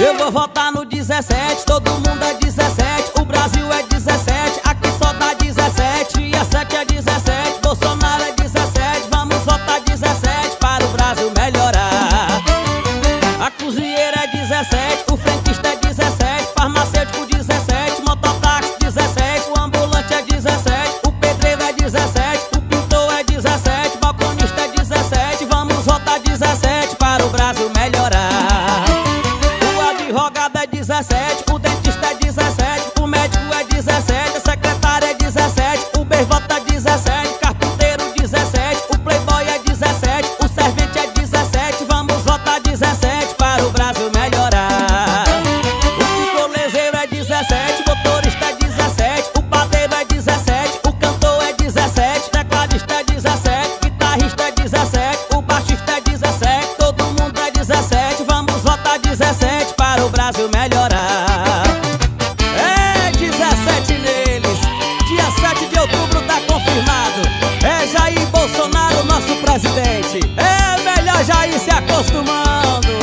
Eu vou votar no 17, todo mundo é 17, o Brasil é 17, aqui só dá 17, e a 7 é 17, Bolsonaro é 17, vamos votar 17 para o Brasil melhorar. A cozinheira é 17, o frentista é 17, farmacêutico 17, mototáxi 17, o ambulante é 17, o pedreiro é 17, o pintor é 17, balconista é 17, vamos votar 17 para o Brasil melhorar. O advogado é 17, o dentista é 17, o médico é 17, a secretária é 17, o bervota é 17, carpinteiro 17, o playboy é 17, o servente é 17, vamos votar 17 para o Brasil melhorar. O picolezeiro é 17, o motorista é 17, o padeiro é 17, o cantor é 17, o tecladista é 17, o guitarrista é 17, o baixista é 17, todo mundo é 17, vamos votar 17 para o Brasil melhorar. É 17 neles, dia 7 de outubro tá confirmado. É Jair Bolsonaro, nosso presidente. É melhor já ir se acostumando.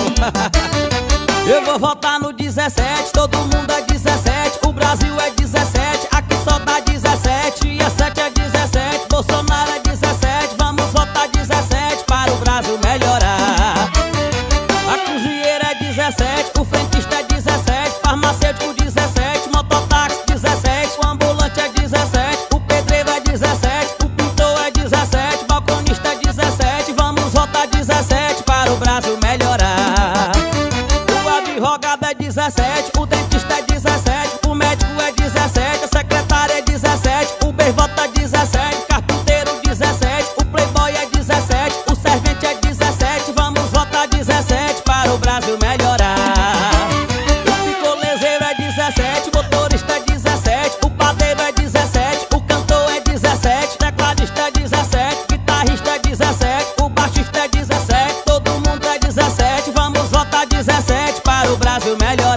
Eu vou votar no 17, todo mundo é 17, o Brasil é 17, aqui só dá 17, e a 7 é 17, Bolsonaro é 17, vamos votar 17 para o Brasil melhorar. A cozinheira é 17, o frentista é 17, farmacêutico 17, mototáxi 17, o ambulante é 17, o pedreiro é 17, o pintor é 17, balconista é 17, vamos votar 17 para o Brasil melhorar. O advogado é 17, o dentista é 17, o médico é 17, a secretária é 17, o bervota é 17, carpinteiro 17, o playboy é 17, o servente é 17, vamos votar 17 para o Brasil melhorar. O picolezeiro é 17, o motorista é 17, o padeiro é 17, o cantor é 17, o tecladista é 17, o guitarrista é 17, o baixista é 17, todo mundo é 17, vamos votar 17 para o Brasil melhorar.